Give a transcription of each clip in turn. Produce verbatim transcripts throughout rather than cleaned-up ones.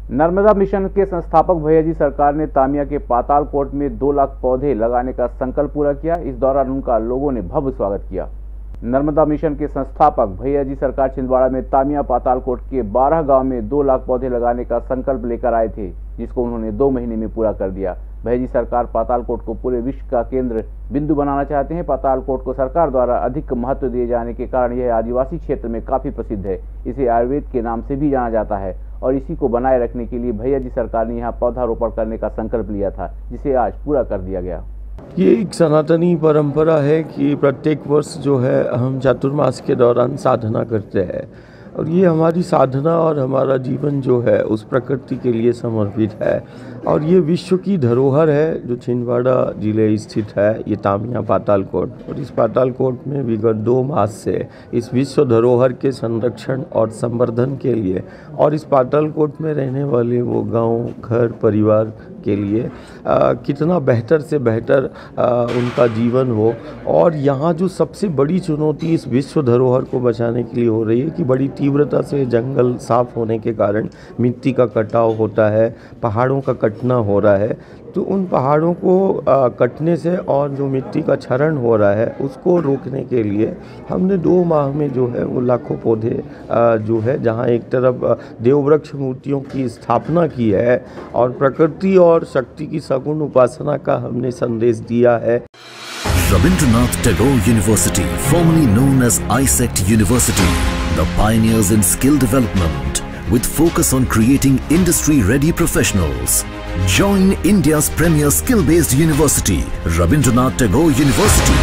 Narmada mission के संस्थापक भैयाजी सरकार ने तामिया के पातालकोट में दो लाख पौधे लगाने का संकल्प पूरा किया। इस दौरान उनका लोगों ने भव्य स्वागत किया। नर्मदा मिशन के संस्थापक भैयाजी सरकार छिंदवाड़ा में तामिया पातालकोट के बारह गांव में दो लाख पौधे लगाने का संकल्प लेकर आए थे, जिसको उन्होंने दो महीने में पूरा कर दिया। भैयाजी सरकार पातालकोट को पूरे विश्व का केंद्र बिंदु बनाना चाहते हैं। पातालकोट को सरकार द्वारा अधिक महत्व दिए जाने के कारण यह आदिवासी क्षेत्र में काफी प्रसिद्ध है। इसे आयुर्वेद के नाम से भी जाना जाता है और इसी को बनाए रखने के लिए भैयाजी सरकार ने यहाँ पौधारोपण करने का संकल्प लिया था, जिसे आज पूरा कर दिया गया। ये एक सनातनी परंपरा है कि प्रत्येक वर्ष जो है हम चातुर्मास के दौरान साधना करते हैं और ये हमारी साधना और हमारा जीवन जो है उस प्रकृति के लिए समर्पित है। और ये विश्व की धरोहर है जो छिंदवाड़ा जिले स्थित है, ये तामिया पातालकोट। और इस पातालकोट में विगत दो मास से इस विश्व धरोहर के संरक्षण और संवर्धन के लिए और इस पातालकोट में रहने वाले वो गांव, घर, परिवार के लिए आ, कितना बेहतर से बेहतर आ, उनका जीवन हो। और यहाँ जो सबसे बड़ी चुनौती इस विश्व धरोहर को बचाने के लिए हो रही है कि बड़ी तीव्रता से जंगल साफ होने के कारण मिट्टी का कटाव होता है, पहाड़ों का कटना हो रहा है। तो उन पहाड़ों को आ, कटने से और जो मिट्टी का क्षरण हो रहा है उसको रोकने के लिए हमने दो माह में जो है वो लाखों पौधे आ, जो है जहाँ एक तरफ देववृक्ष मूर्तियों की स्थापना की है और प्रकृति और शक्ति की सगुण उपासना का हमने संदेश दिया है। Rabindranath Tagore University, formerly known as I S E C T University, the pioneers in skill development with focus on creating industry-ready professionals. Join India's premier skill-based university, Rabindranath Tagore University.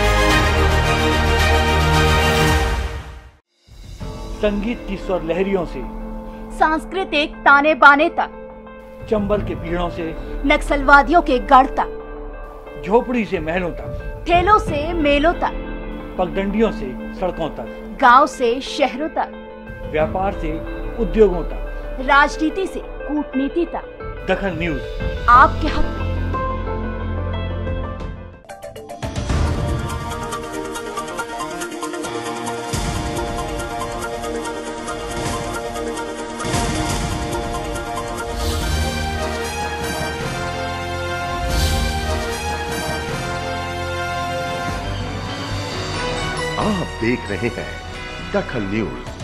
संगीत की स्वर लहरियों से सांस्कृतिक ताने बाने तक, चंबल के पीड़ों से नक्सलवादियों के गढ़ तक, झोपड़ी से महलों तक, ठेलों से मेलों तक, पगडंडियों से सड़कों तक, गांव से शहरों तक, व्यापार से उद्योगों तक, राजनीति से कूटनीति तक, दखन न्यूज आपके हक में। आप देख रहे हैं दखन न्यूज।